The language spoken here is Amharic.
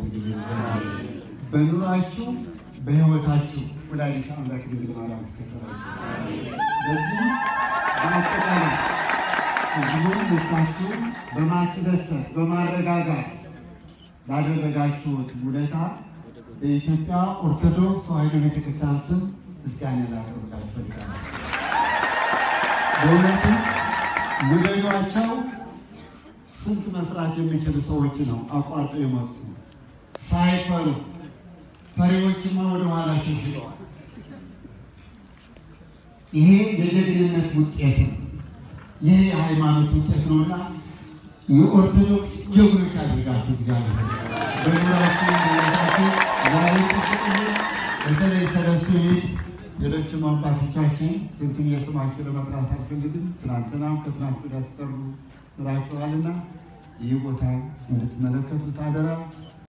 ያድርግልን። በኑራችሁ በህይወታችሁ ወላዲተ አምላክ ድንግል ማርያም ትከተላችሁ። በዚህ በአጠቃላይ ህዝቡን ልታችሁ በማስደሰት በማረጋጋት ላደረጋችሁት ውለታ በኢትዮጵያ ኦርቶዶክስ ተዋሕዶ ቤተክርስቲያን ስም ምስጋና ላቀርብላችሁ እፈልጋለሁ። በእውነቱ ውለዷቸው ስንት መስራት የሚችሉ ሰዎች ነው አቋርጠው የመጡ ሳይፈሩ። ፈሪዎችማ ወደ ኋላ ሸሽተዋል። ይሄ የጀግንነት ውጤት ነው። ይሄ የሃይማኖት ውጤት ነውና የኦርቶዶክስ ጀግኖች አድርጋችሁ እግዚአብሔር በኑራችሁ በሕይወታችሁ ዛሬ ተጠቅሙ። በተለይ ሰለስቱ ምዕት ሌሎችም አባቶቻችን ስንቱን የስማቸው ለመጥራት አልፈልግም። ትናንትና ከትናንት ወዲያ ሲጠሩ ኑራችኋልና ይህ ቦታ እንድትመለከቱት አደራ።